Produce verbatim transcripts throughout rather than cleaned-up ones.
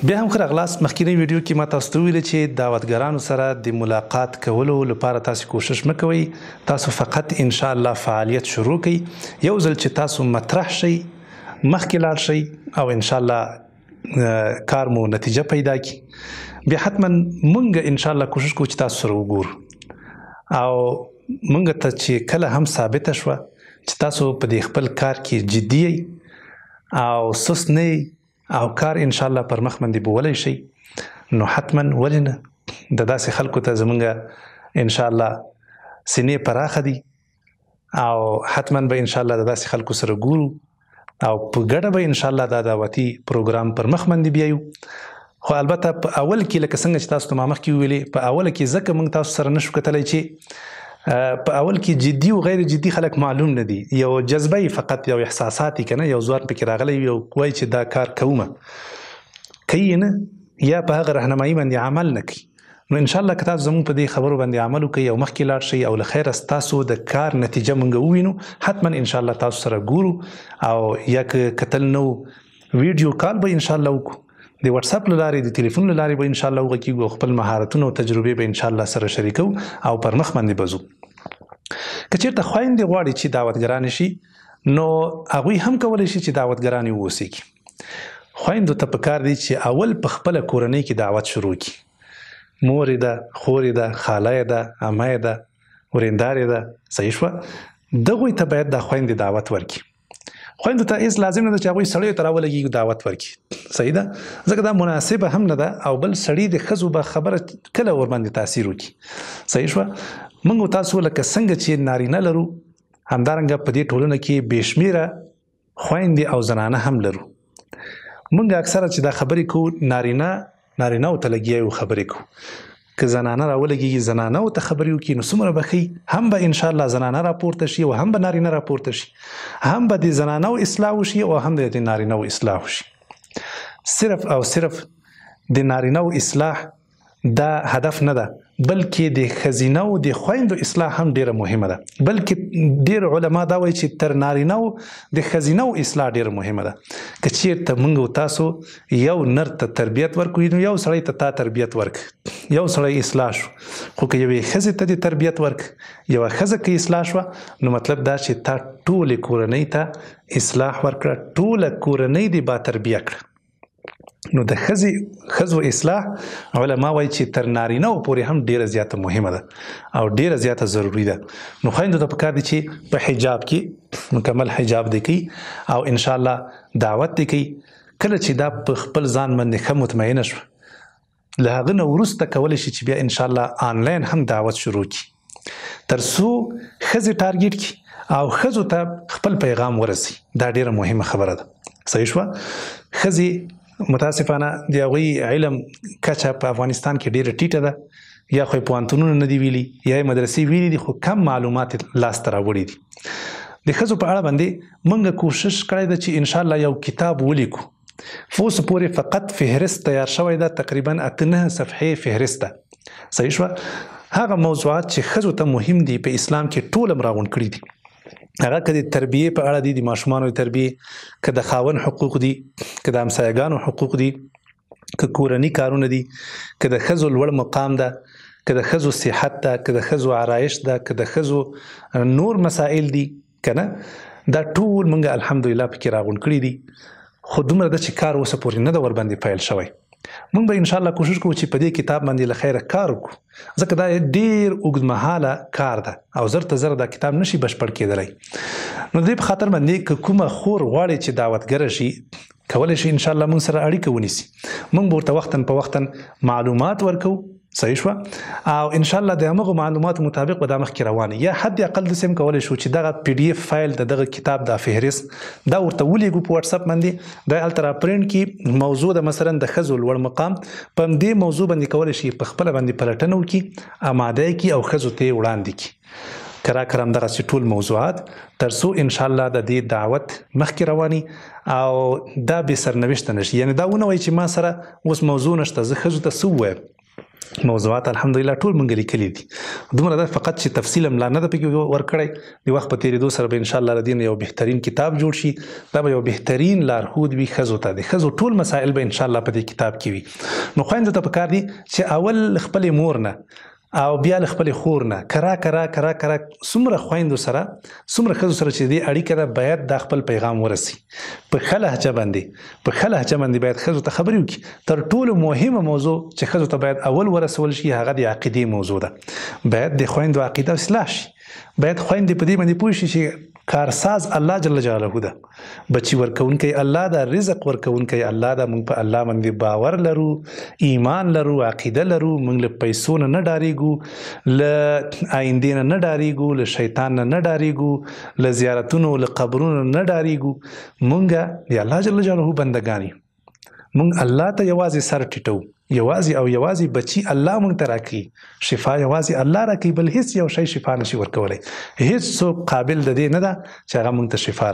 بیا هم ښه راغلاست. مخکینی ویډیو کې ما تاسو ته وویل چې دعوتګرانو سره د ملاقات کولو لپاره تاسو کوشش مه کوئ. تاسو فقط ان شاء الله فعالیت شروع کړئ. یو ځل چې تاسو مطرح شئ مخکې لاړ شئ او ان شاء الله کار مو نتیجه پیدا کړي. بیا حتما مونږ ان شاء الله کوشش کوو چې تاسو سره وګورو او مونږ ته چې کله هم ثابته شوه چې تاسو په دې خپل کار کې جدي یئ او سست نه یئ او کار ان شاء الله پر مخ باندې بولی شي، نو حتما ولې نه د داسې خلکو ته زمونږ ان شاء الله سینې پراخه دي او حتما به ان شاء الله د داسې خلکو سره ګورو او په ګډه به ان شاء الله دا دعوتي پروګرام پر مخ باندې بیایو. خو البته په اول کې لکه څنګه چې تاسو ته ما مخکې وویلې، په اول کې ځکه موږ تاسو سره نشو کتلی چې په اول کې جدي او غیر جدي خلک معلوم نه دي، یو جذبه فقط یو احساساتي کنه یو ځوان پکې راغلی وي او وایي چې دا کار کومه کوي نه یا په هغه راهنمایي باندې عمل نه کوي. نو ان شاء الله که تاسو زموږ په دې خبرو باندې عمل وکړئ او مخکې لاړ شئ او له خیره ستاسو د کار نتیجه موږ ووینو، حتما ان شاء الله تاسو سره ګورو او یا که کتل نو ویډیو کال به ان شاء الله وکړو، د واتس اپ له لارې د تلیفون له لارې به ان شاء الله وغږیږو، خپل مهارتونه او تجربې به ان شاء الله سره شریکو او پر مخ باندې به ځو. که چېرته خویندې غواړي چې دعوتګرانې شي نو هغوی هم کولی شي چې دعوتګرانې واوسېږي. خویندو ته پکار دی چې اول په خپله کورنۍ کې دعوت شروع کړي. مور یې ده، خور یې ده، خاله یې ده، عمه یې ده، ورېندار یې ده، صحیح شوه، دغوی ته باید دا خویندې دعوت ورکړي. خویندو ته هېڅ لازم نه ده چې هغوی سړیو ته راولګي دعوت ورکړي، صحیح ده، ځکه دا مناسبه هم نه ده او بل سړي د ښځو به خبره کله ورباندې تاثیر وکړي، صحیح شوه. موږ تاسو لکه څنګه چې نارینه لرو همدارنګه په دې ټولنه کې بې شمېره خویندې او زنانه هم لرو. موږ اکثره چې دا خبرې کوو نارینه نارینهو ته لګیا یو خبرې کوو، که زنانه راولګېږي زنانهو ته خبرې وکړي نو څومره به ښه، هم به انشاءالله زنانه راپورته شي او هم به نارینه راپورته شي، هم به د زنانهو اصلاح وشي او هم د نارینهو اصلاح وشي. صرف او صرف د نارینهو اصلاح دا هدف نه ده، بلکې د ښځینهو د خویندو اصلاح هم ډیره مهمه ده، بلکې ډیر علما دا وایي چې تر نارینهو د ښځینهو اصلاح ډیره مهمه ده. که چیرته موږ او تاسو یو نر ته تربیت ورکړو نو یو سړی ته تا تربیت ورک، یو سړی اصلاح شو. خو که یوې ښځې ته د تربیت ورک، یوه ښځه که اصلاح شوه نو مطلب دا چې تا ټولې کورنۍ ته اصلاح ورکړه، ټوله کورنۍ دې با تربیه کړه. نو د ښځې ښځو اصلاح علما وایي چې تر نارینهو پورې هم ډیره زیاته مهمه ده او ډیره زیاته ضروري ده. نو خویندو ته پکار دي چې په حجاب کې مکمل حجاب دې کوي او ان شاء الله دعوت دې کوي. کله چې دا په خپل ځان باندې ښه مطمئنه شوه له هغه نه وروسته کولی شي چې بیا ان شاء الله آنلاین هم دعوت شروع کړي تر څو ښځې ټارګېټ کړي او ښځو ته خپل پیغام ورسي. دا ډیره مهمه خبره ده، صحیح شوه. ښځې متاسفانه د هغوی علم کچه په افغانستان کې ډیره ټیټه ده، یا خو یې پوهنتونونه نه دي ویلي یا یې مدرسې ویلي دي خو کم معلومات لاسته راوړي دي. د ښځو په اړه باندې موږ کوشش کړی ده چې انشاءالله یو کتاب ولیکو. اوس پورې فقط فهرست تیار شوی ده، تقریبا اته نه صفحې فهرست ده، صحیح شوه. هغه موضوعات چې ښځو ته مهم دي په اسلام کې ټول هم راغونډ کړي دي. هغه که د تربیې په اړه دي، د ماشومانو د تربیې، که د خاوند حقوق دي، که د همسایګانو حقوق دي، که کورني کارونه دي، که د ښځو لوړ مقام ده، که د ښځو صحت ده، که د ښځو آرایش ده، که د ښځو نور مسائل دي که نه، دا ټول موږ الحمدلله پکې راغونډ کړي دي. خو دومره ده چې کار اوسه پورې نه ده ورباندې پیل شوی. موږ به انشاءالله کوشش کوو چې په دې کتاب باندې له خیره کار وکړو، ځکه دا ډیر اوږدمهاله کار ده او زر ته زر دا کتاب نشي بشپړ کېدلی. نو د دې په خاطر باندې که کومه خور غواړي چې دعوتګره شي کولی شي انشاءالله موږ سره اړیکه ونیسي. موږ به ورته وختاً په وختاً معلومات ورکوو، صحیح شوه، او انشاءالله د همغو معلوماتو مطابق به دا مخکې روان یا حد اقل داسې هم کولی شو چې دغه پی ډي اف فایل د دغه کتاب دا فهرست دا ورته ولیږو په واتس اپ باندې، دا هلته راپرنټ کړي موضوع د مثلا د ښځو لوړ مقام، په همدې موضوع باندې کولی شي په خپله باندې پلټنه وکړي، اماده یې کړي او ښځو ته یې وړاندې کړي. کرا کرا همدغسې ټول موضوعات تر څو انشاءالله د دې دعوت مخکې رواني او دا بې سرنوشته نشي. یعنې دا ونه وایي چې ما سره اوس موضوع نشته زه ښځو ته څه ووایم، موضوعات الحمدلله ټول مونږ لیکلي دي. دومره ده فقط چې تفصیل هم لا نه ده پکې ورکړی. د وخت په تېرېدو سره به انشاءالله د دې نه یو بهترین کتاب جوړ شي. دا به یو بهترین لارښود وي ښځو ته. د ښځو ټول مسایل به انشاءالله په دې کتاب کې وي. نو خویندو ته پکار دي چې اول خپلې مور نه او بیا له خپلې خور نه کرا کرا کرا کرا څومره خویندو سره څومره ښځو سره چې دې اړیکه ده باید دا خپل پیغام ورسي په ښه لهجه باندې په ښه لهجه باندې باید ښځو ته خبرې وکړي. تر ټولو مهمه موضوع چې ښځو ته باید اول ورسول شي هغه د عقیدې موضوع ده. باید د خویندو عقیده اصلاح شي. باید خویندې په دې باندې پوه شي چې کارساز الله جل جلاله ده. بچي ورکوونکی الله ده. رزق ورکوونکی الله ده. موږ په الله باندې باور لرو، ایمان لرو، عقیده لرو. موږ له پیسو نه نه ډارېږو، له آیندې نه نه ډارېږو، له شیطان نه نه ډارېږو، له زیارتونو له قبرونو نه ډارېږو. موږ د الله جل جلاله بندګان یو. موږ الله ته یوازې سر ټیټو. یوازې او یوازې بچي الله موږ ته راکړي. شفا یوازې الله راکړي، بل هیڅ یو شی شفا نشي ورکولی. هیڅ څوک قابل د دې نه ده چې هغه موږ ته شفا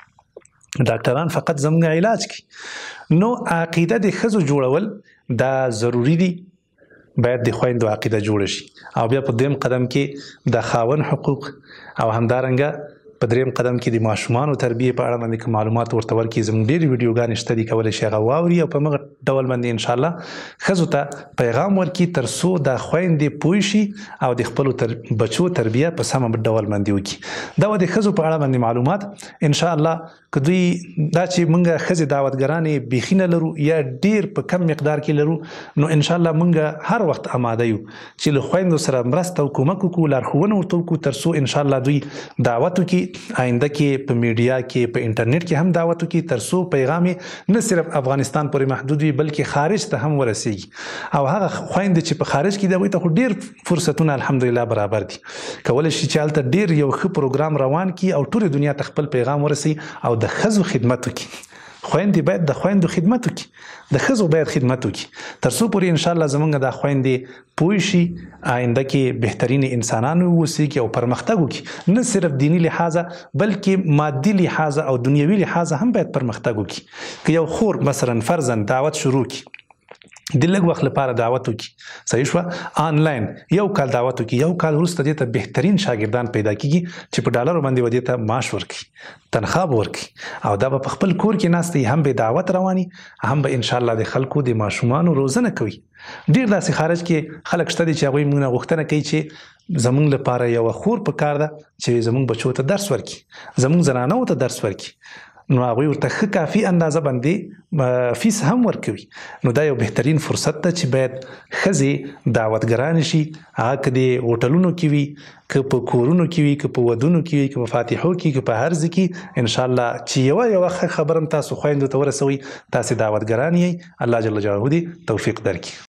راکړي. ډاکټران فقط زموږ علاج کوي. نو عقیده د ښځو جوړول دا ضروري دي. باید د خویندو عقیده جوړه شي. او بیا په دویم قدم کې د خاوند حقوق او همدارنګه په دریم قدم کې د ماشومانو تربیې په اړه باندې معلومات ورته ورکړي. زموږ ډېرې ویډیوګانې شته دي، کولی شي هغه واوري او په همغه ډول باندې انشاءالله ښځو ته پیغام ورکړي تر څو دا خویندې پوه شي او د خپلو تر بچو تربیه په سمه ډول باندې وکړي. دا د ښځو په اړه باندې معلومات انشاءالله که دوی دا چې موږ ښځې دعوتګرانې بیخي نه لرو یا ډېر په کم مقدار کې لرو، نو انشاءالله موږ هر وخت آماده یو چې له خویندو سره مرسته او کومک وکړو، لارښوونه ورته وکړو تر څو انشاءالله دوی دعوت وکړي. آینده کې په میډیا کې په انټرنیټ کې هم دعوت وکړي تر څو پیغام نه صرف افغانستان پورې محدود وي بلکې خارج ته هم ورسیږي. او هغه خویندې چې په خارج کې دي هغوی ته خو ډېر فرصتونه الحمدلله برابر دي. کولی شي چې هلته ډېر یو ښه پروګرام روان کړي او ټولې دنیا ته خپل پیغام ورسوي او د ښځو خدمت وکړي. خویندې باید د خویندو خدمت وکړي، د ښځو باید خدمت وکړي تر څو پورې انشاءالله زموږ دا خویندې پوه شي آینده کې بهترین انسانان واوسېږي او پرمختګ وکړي. نه صرف دیني لحاظه بلکې مادي لحاظه او دنیوي لحاظه هم باید پرمختګ وکړي. که یو خور مثلا فرضاً دعوت شروع کړي، د لږ وخت لپاره دعوت وکړي، صحیح شوه، آنلاین یو کال دعوت وکړي، یو کال وروسته دې ته بهترین شاګردان پیدا کېږي چې په ډالرو باندې به دې ته معاش ورکړي، تنخواه به ورکړي او دا به په خپل کور کې ناست وي، هم به دعوت رواني، هم به انشاءالله د خلکو د ماشومانو روزنه کوي. ډېر داسې خارج کې خلک شته دي چې هغوی موږ نه غوښتنه کوي چې زموږ لپاره یوه خور پکار ده چې زموږ بچو ته درس ورکړي، زموږ زنانو ته درس ورکړي. نو هغوی ورته ښه کافي اندازه باندې فیس هم ورکوي. نو دا یو بهترین فرصت ده چې باید ښځې دعوتګرانې شي، هغه که د هوټلونو کې وي، که په کورونو کې وي، که په ودونو کې وي، که په فاتحو کې، که په هر ځای کې انشاءالله چې یوه یوه ښه خبره هم تاسو خویندو ته ورسوئ. تاسې دعوتګران یئ، الله جل جلاله دې توفیق درکړي.